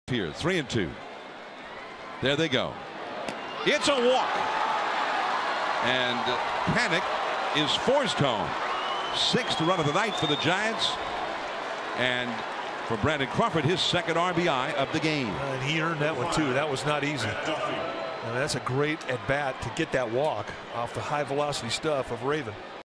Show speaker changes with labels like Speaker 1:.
Speaker 1: Here, 3-2. There they go. It's a walk. And Panik is forced home. Sixth run of the night for the Giants. And for Brandon Crawford, his second RBI of the game.
Speaker 2: And he earned that one too. That was not easy. And that's a great at bat to get that walk off the high velocity stuff of Ravin.